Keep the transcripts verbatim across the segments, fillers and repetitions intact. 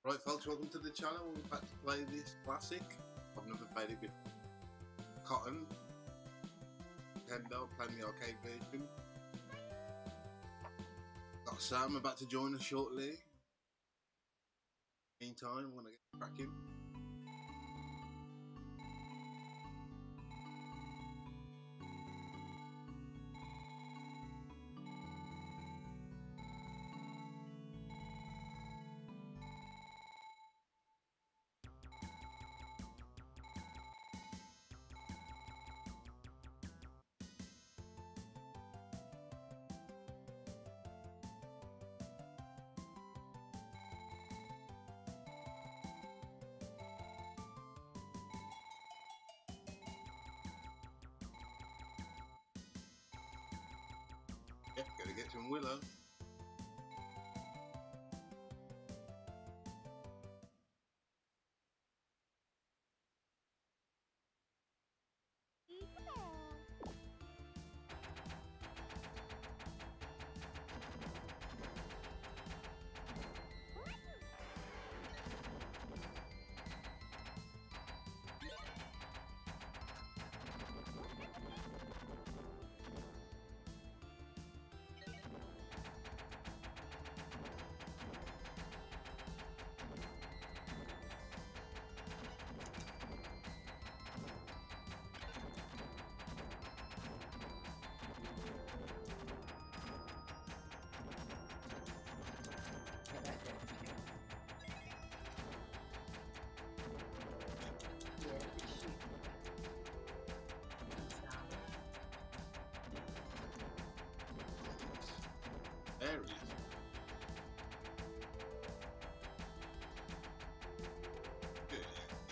Right folks, welcome to the channel. We're about to play this classic. I've never played it before. Cotton. Nintendo, playing the arcade version. Got Sam about to join us shortly. Meantime, I'm gonna get cracking. Yep, gotta get some Willow. There he is. Good.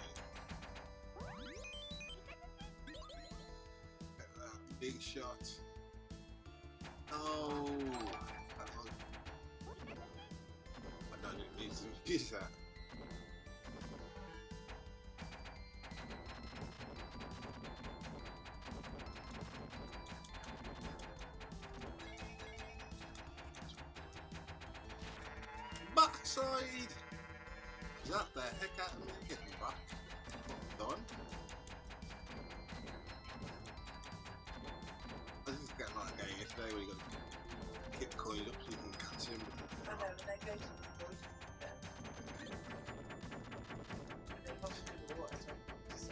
Get that big shot. Oh, that was... I don't even need to use that. Backside! Is that the heck out of me? Get me back. Done. I was just getting like a game yesterday where you got to keep coiled up so you can catch him. I know, when they go to the boys, they come to the water, so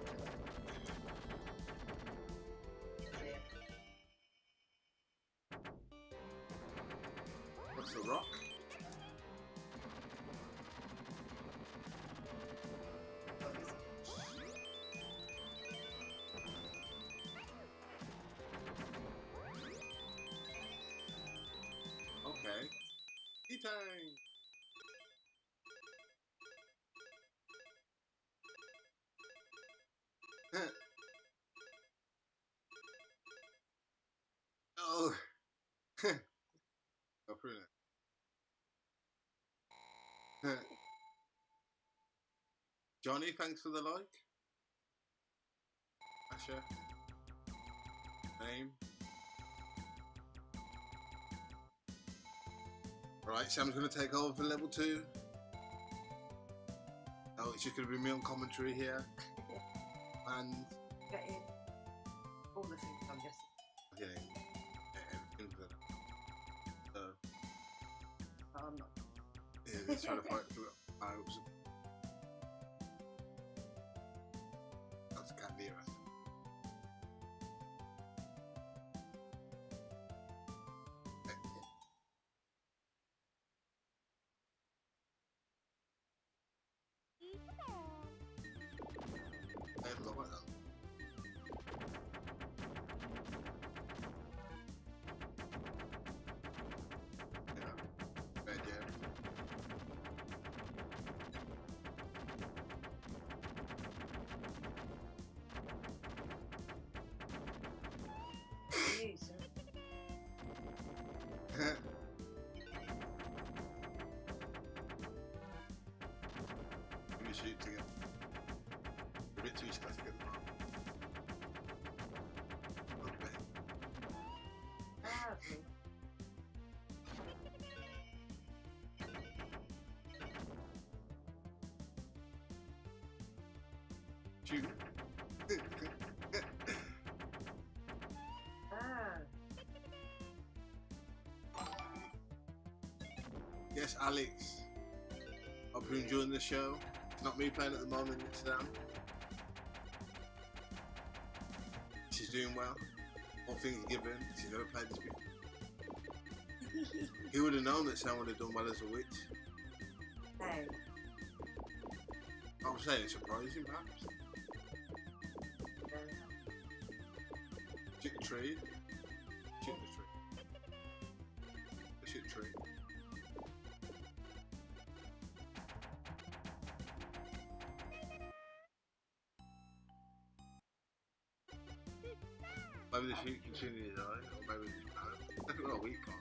yeah. What's the rock? Okay. Tea time! Oh! Go through that. Johnny, thanks for the like. Asher. Name. Right, Sam's going to take over for level two. Oh, it's just going to be me on commentary here. And... Get in all the things I'm just... Okay. Yeah, everything for that. So... Oh, I'm not... Yeah, he's trying to fight through it. I was... That's Candy, right? I have lower health. Yeah. Red, yeah. Shoot. Ah. Yes, Alex. Hope you're enjoying the show. It's not me playing at the moment, it's Sam. She's doing well. All things given, she's never played this before. He would have known that Sam would have done well as a witch. Hey. I'm saying surprising, perhaps. Shoot the tree. Shoot the tree. Shoot the tree. Maybe the shoot can shoot in his eye, or maybe it's bad. Look at what we got.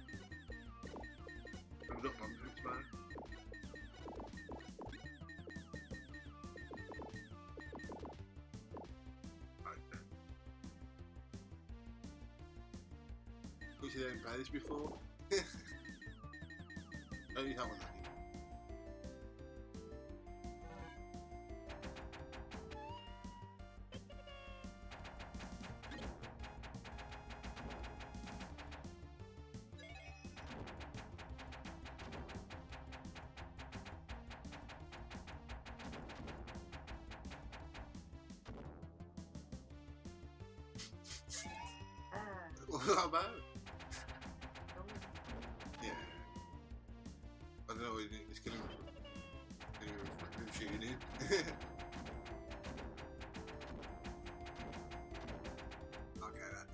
We've got one to man. Wish you didn't play this before. Oh, you have one. Ah. What's that about? Um, Yeah. I don't know, it's killing me. I'm shooting it. Okay, that's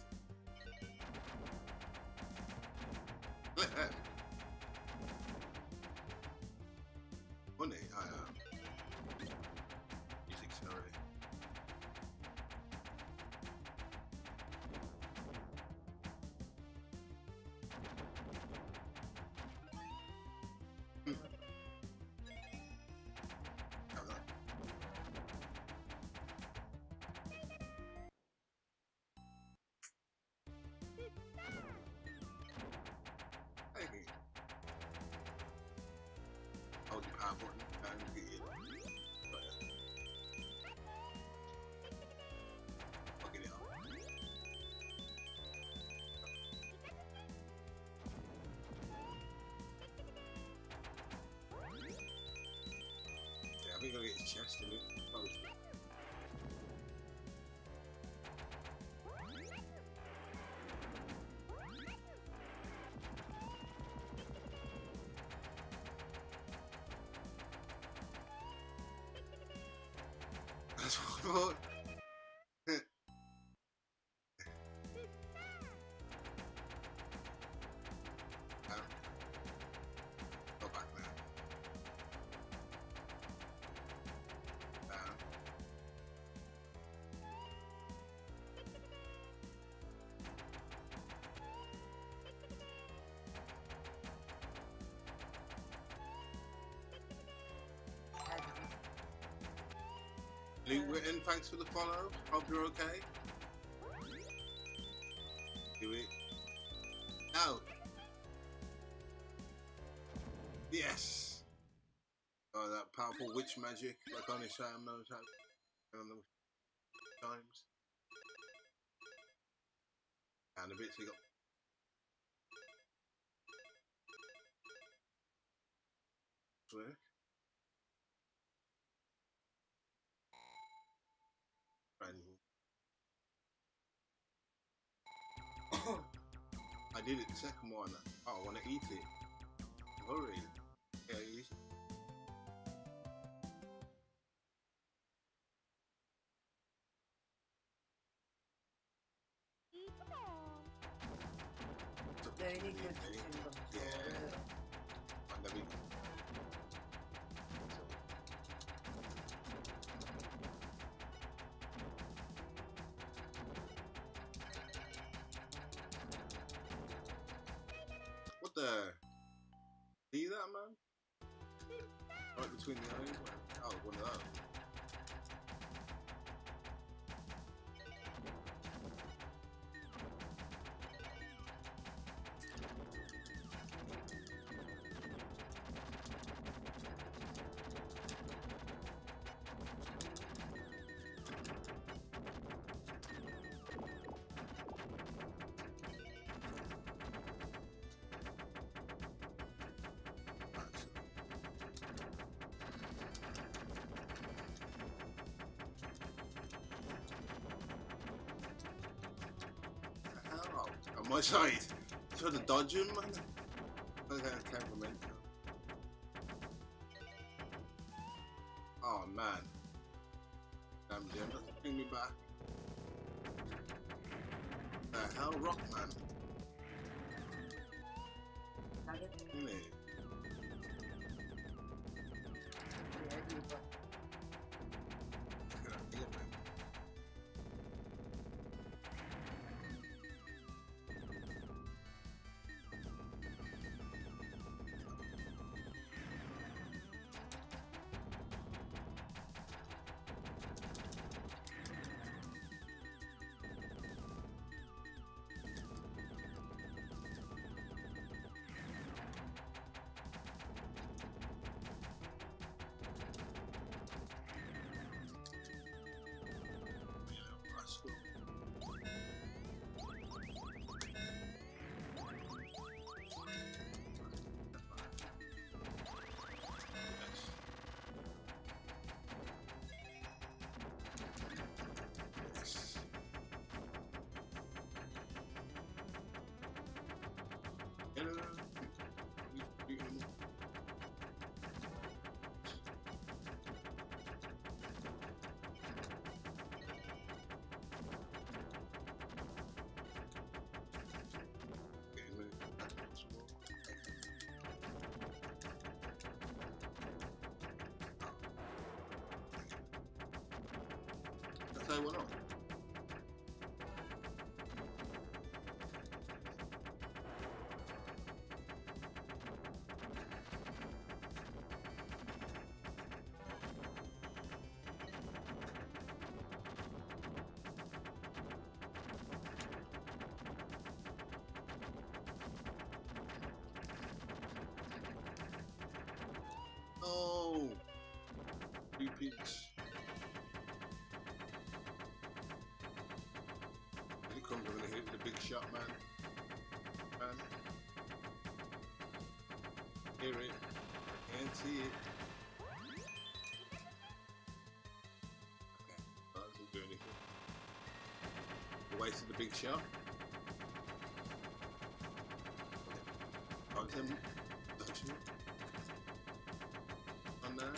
it. Money, I am. Music, sorry. Hold the power button and get it. I'll get it up. Yeah, I think I'll get his chest and it. That's what I thought. Oh. Go back now. Down. Luke Witten, thanks for the follow. Hope you're okay. Do it. No. Yes. Oh, that powerful witch magic, like only Sam knows how. On those times. And a bit so you got. Swear. I did it the second one. Oh, I want to eat it. Hurry. Yeah, eat. Very good. Yeah. And then we. What the? See that, man? Right between the eyes? Oh, one of those. on my side. Try to dodge him, man. Okay, I can't remember. Oh man. Damn Jim, doesn't bring me back. The hell, rock man. Isn't it? Say what up? Oh, three peaks. Comes when they hit the big shot, man. Man. Hear it. Can't see it. Okay. That doesn't do anything. Wasted the big shot. Can't him. Don't you? On there.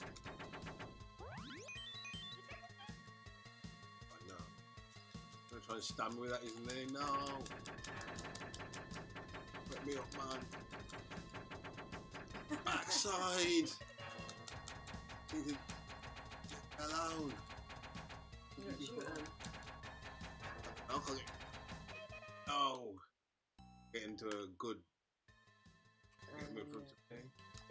Trying to stab me with that, isn't he? No! Let me up, man. Backside! Hello! Okay. Oh! Get into a good. Get me from today.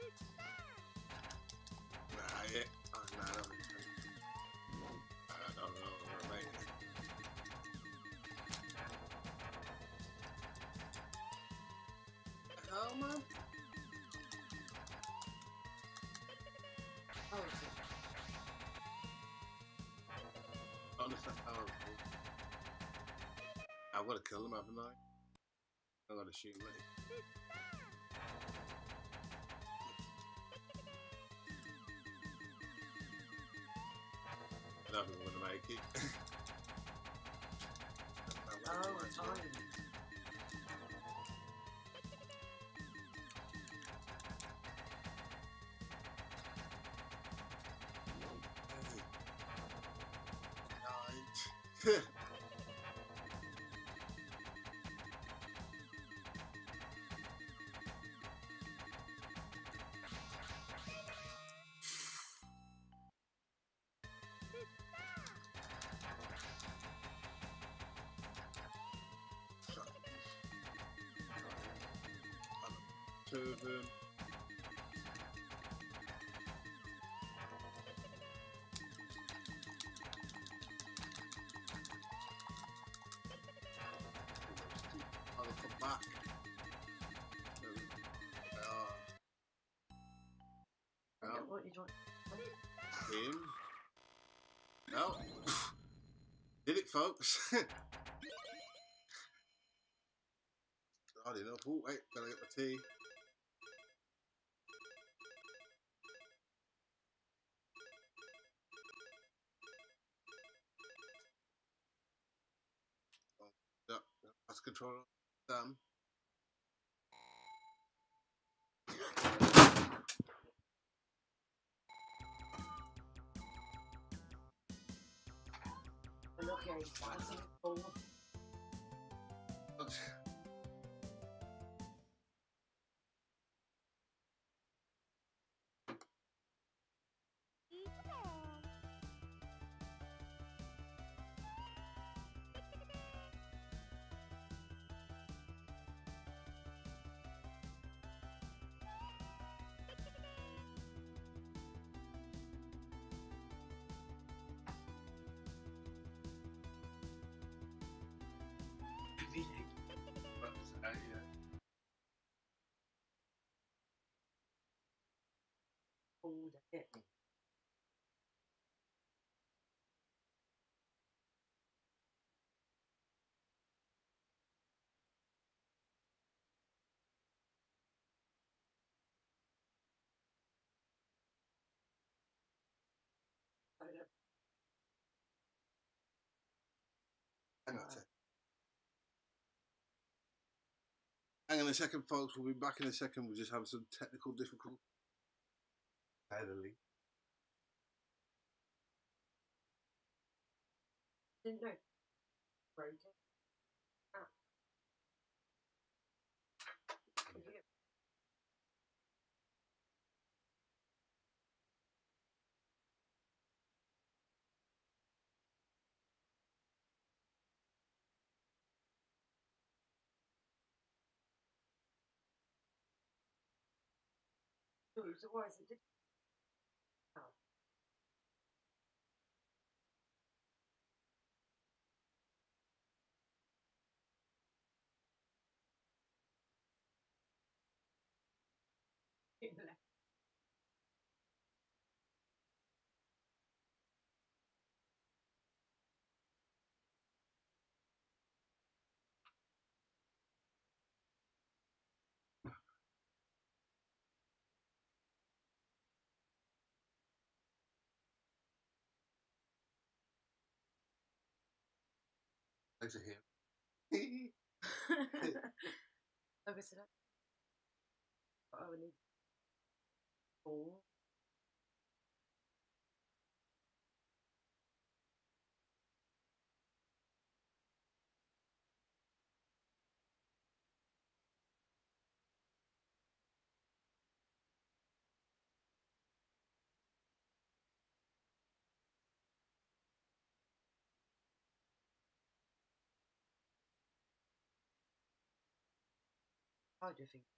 Nah, yeah. Oh, nah, I don't think so. I don't know, mate. Oh man! Oh, honestly, powerful. I've got to kill him, haven't I? I've got to shoot him. I don't think I'm gonna make it. Oh, it's on. Two of them. I'll come back. Uh, no. What you doing? Him. No. Did it, folks? I didn't know. Oh, wait, gotta get my tea. Oh, yeah, that's controller. Done. Look here, he's dancing forward. Forward a bit. Hang on a second. Hang on a second, folks. We'll be back in a second. We'll just have some technical difficulties. Finally. Didn't know. Broken. Ah. So why is it different? Oh. Thanks to him. Over to that. Oh, I need four. How do you think?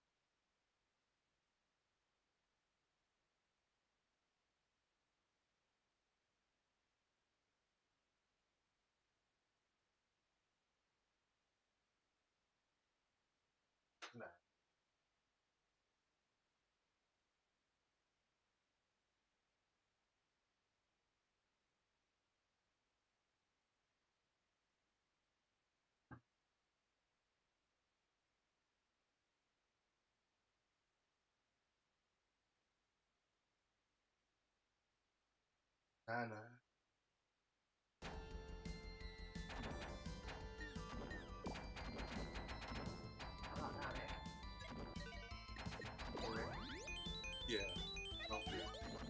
No. Nah, nah. I like that. Yeah. Lovely.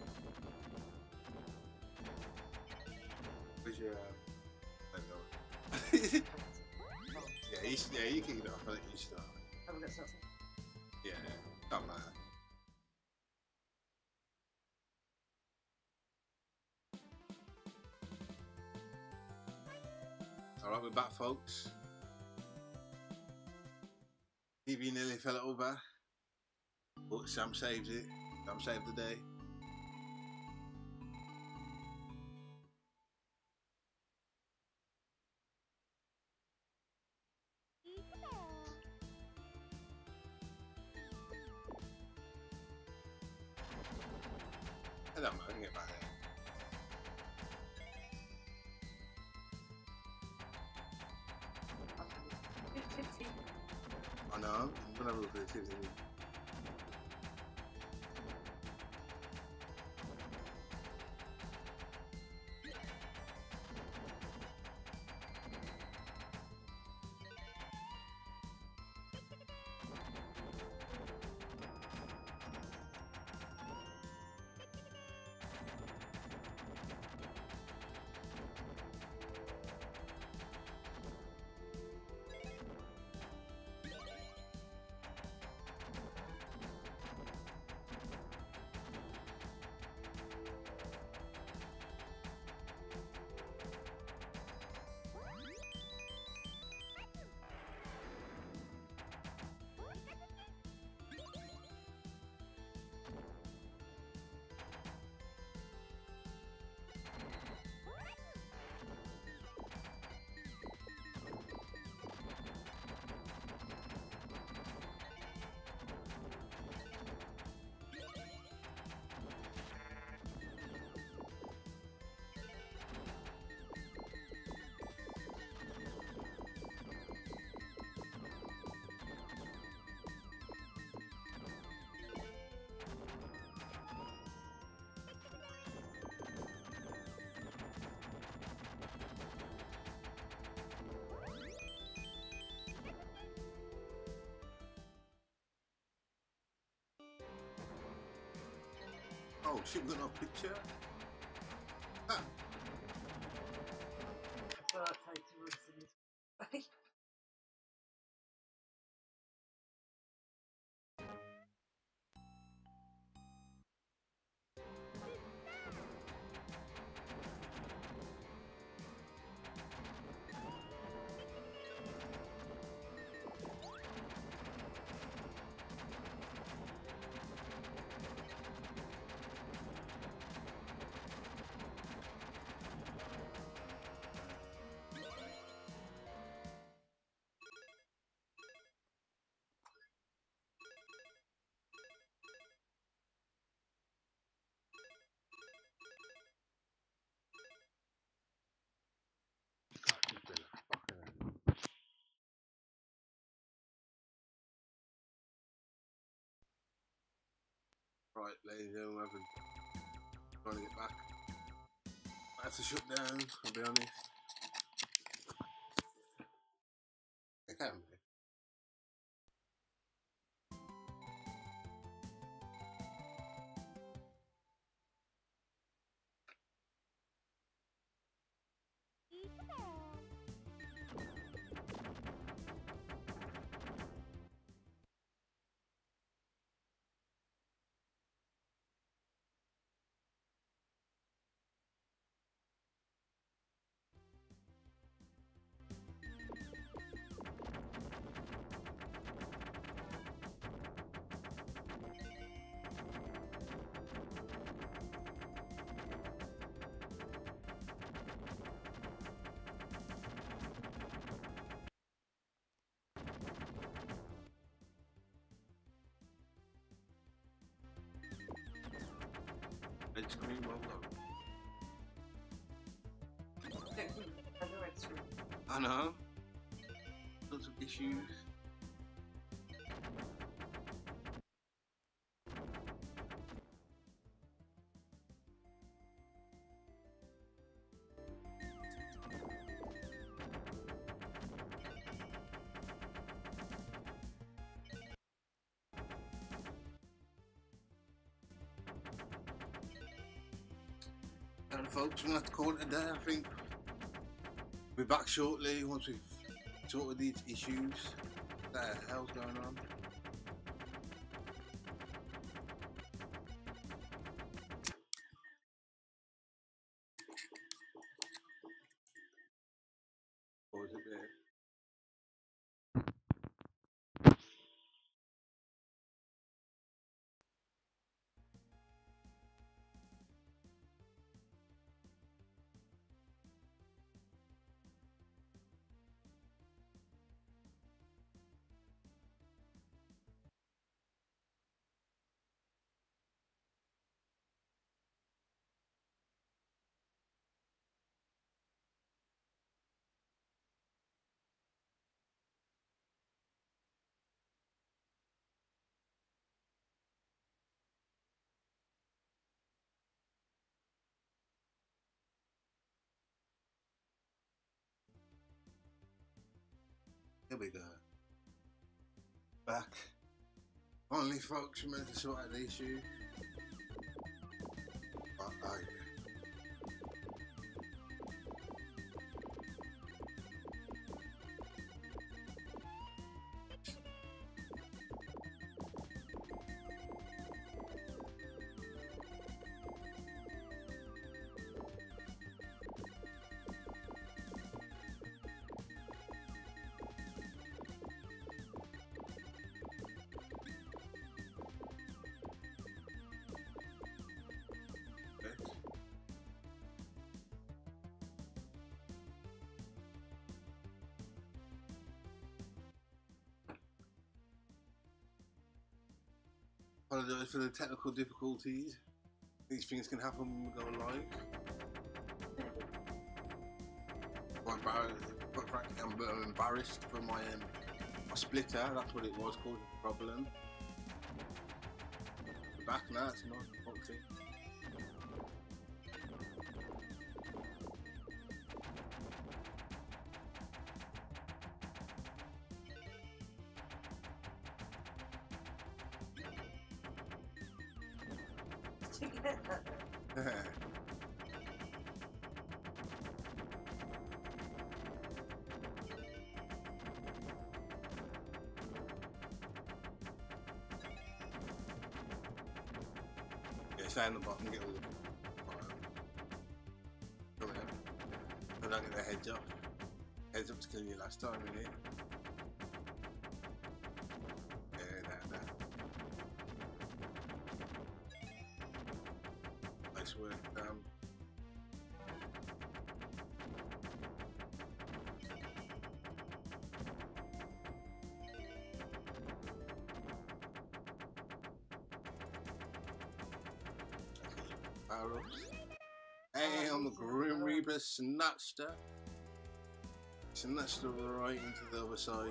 Where's your, um, I don't know. yeah, you should, yeah, you can get it off. I think you should start. Haven't got something. Yeah, don't matter. Alright, we're back, folks. T V nearly fell over, but Sam saved it. Sam saved the day. I don't know, I can get back there. I know, I'm gonna have a look at it. Oh shit, we got no picture. Ah. I feel like playing to roots in this. Right, ladies and gentlemen, I'm trying to get back. I have to shut down, I'll be honest. I can be. Red screen, well done. I know. Lots of issues. And folks, we're going to have to call it a day, I think. We'll be back shortly once we've sorted these issues. What the hell's going on? Or is it there? Here we go. Back. Finally, folks, we're meant to sort out the issue. Uh oh. Apologise for the technical difficulties. These things can happen when we go live. Quite embarrassed, quite frankly, I'm a bit embarrassed for my, um, my splitter. That's what it was, causing the problem. We're back now, it's nice and quality. to get that. Yeah, stay on the bottom, get all the bottom. Come here. I don't get their heads up. Heads up's killing you last time, innit? Yeah, no, no. Nice work, um. Power ups. Hey, I'm the Grim Reaper snatched her. Snatched her right into the other side.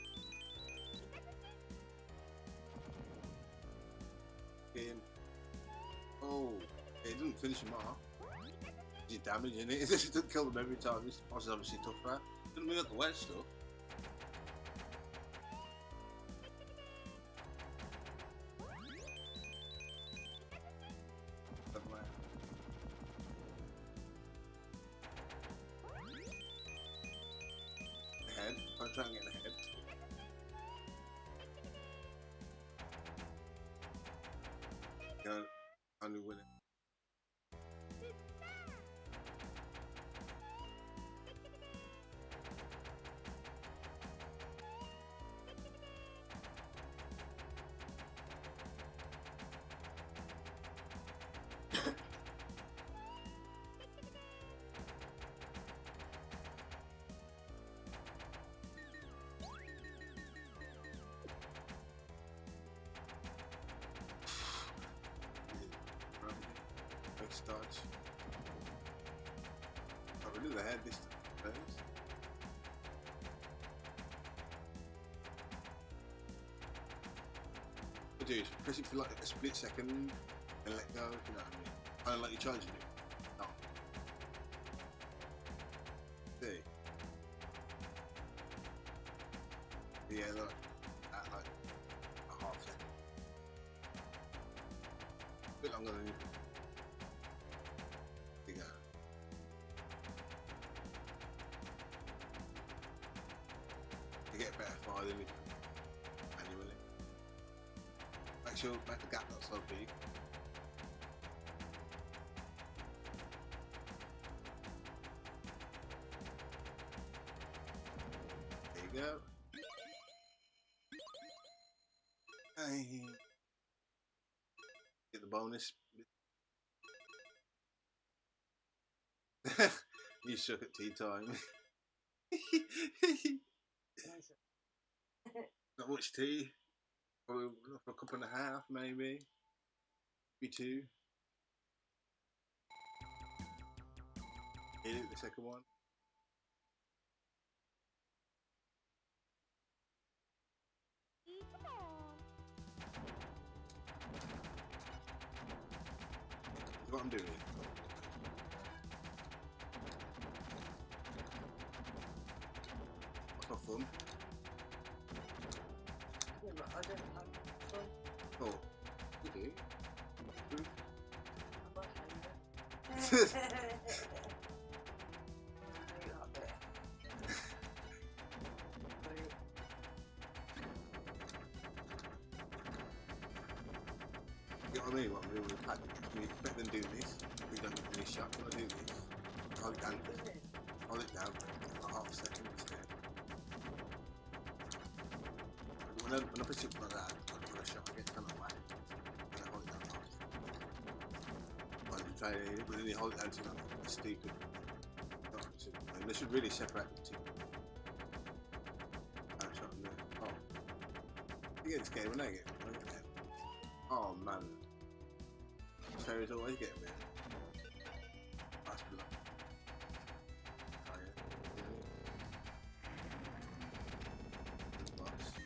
In. Oh, it didn't finish him off. Did damage in it. It doesn't kill them every time. This boss is obviously tougher. Didn't we got the wet stuff? Head. I'll try and get the head. Go. Only win it. Starts. Oh, we do the head this time, please. What do you do? Press it for like a split second and let go, you know what I mean? Kind of like you're charging it. Oh. See? Yeah, look. At like a half second. A bit longer than you think. You get better fire than you manually. Make sure make the gap not so big. There you go. Hey. Get the bonus. You shook at tea time. Not much tea. Probably for a cup and a half, maybe. Maybe two. Hit it, the second one. That's what I'm doing. That's not fun. Yeah, but I don't have fun. Oh, you do? Mm. I'm okay. You love it. You know what I mean? What I'm doing with the package. We expect them to do this. We don't get any shot. When I do this, hold it down. Hold it down for half a second instead. When I, when I push it like that, for a shot, I get kind of whack. And I hold it down half. But you try it, but then you hold it down to like a stupid. And they should really separate the two. I'm shot in there. Oh. You get this game when I get it. Oh man. Fairies always get me. That's blood. Oh yeah. Boss.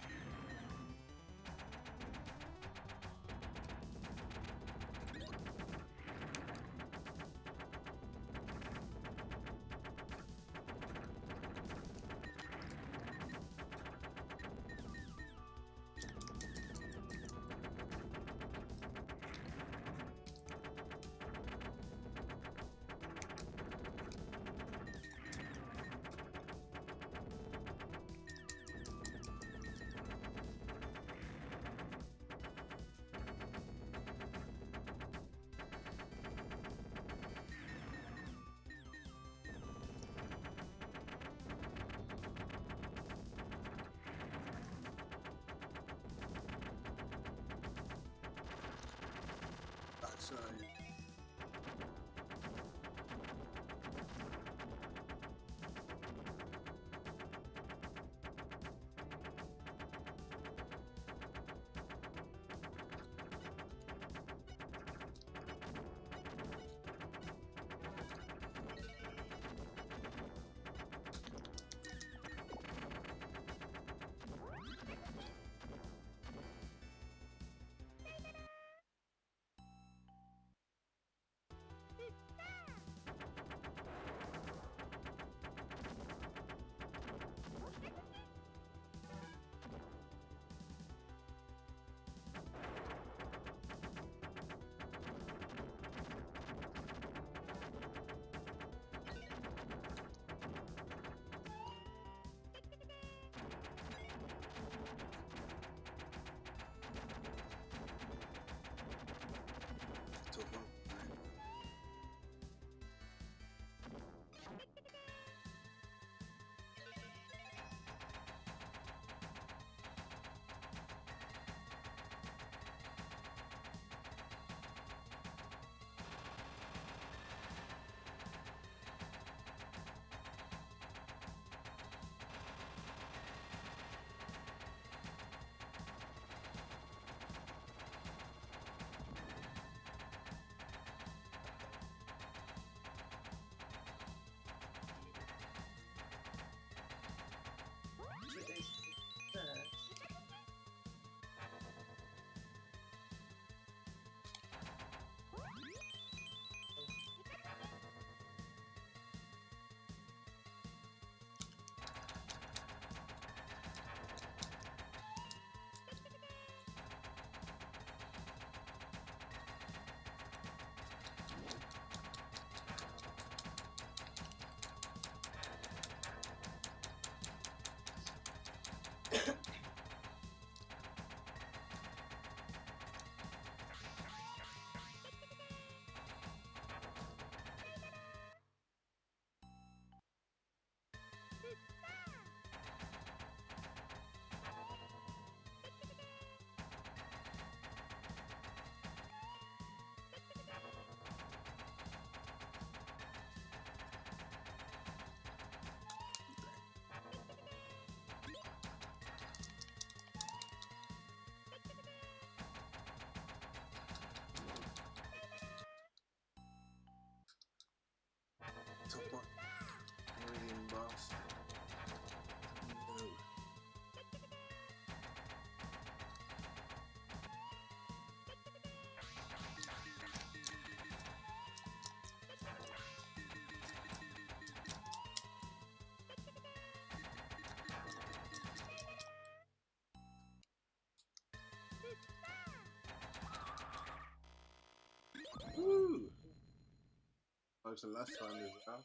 Woo! Close than last time as well.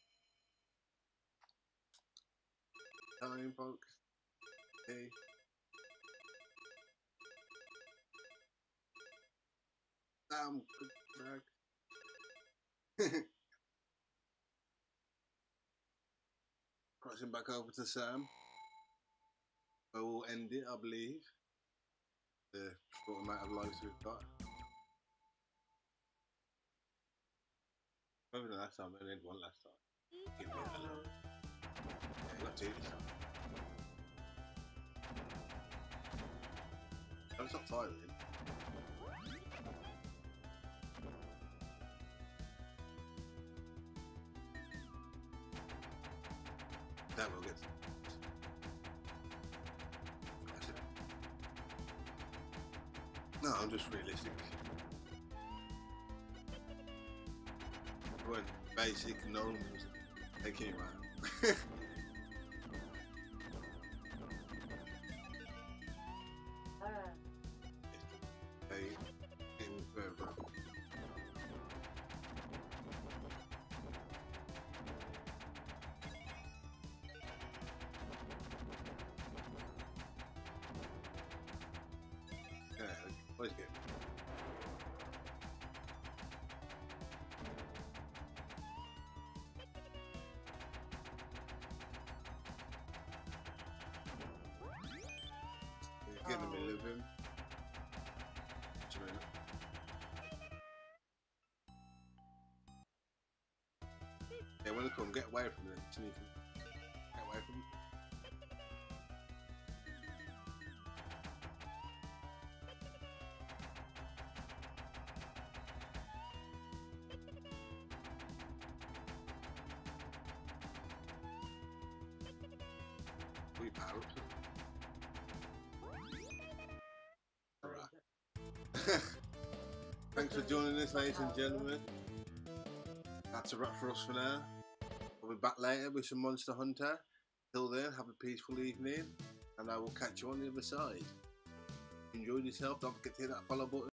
Time, folks. Hey. Damn, good drag. Crossing back over to Sam. I will end it, I believe. The short amount of lives we've got. Maybe the last time, I only had one last time. Give me a hello. Yeah, not two this time. Don't stop firing. That will get. No, I'm just realistic. I went basic, no one was taking you out. Uh, Hey, getting further. Yeah, always good. Get in the middle of him. Just a minute. Yeah, when they come, get away from them. So you can get away from them. We power up. Alright. Thanks for joining us, ladies and gentlemen. That's a wrap for us for now. We'll be back later with some Monster Hunter. Till then, have a peaceful evening, and I will catch you on the other side. Enjoy yourself. Don't forget to hit that follow button.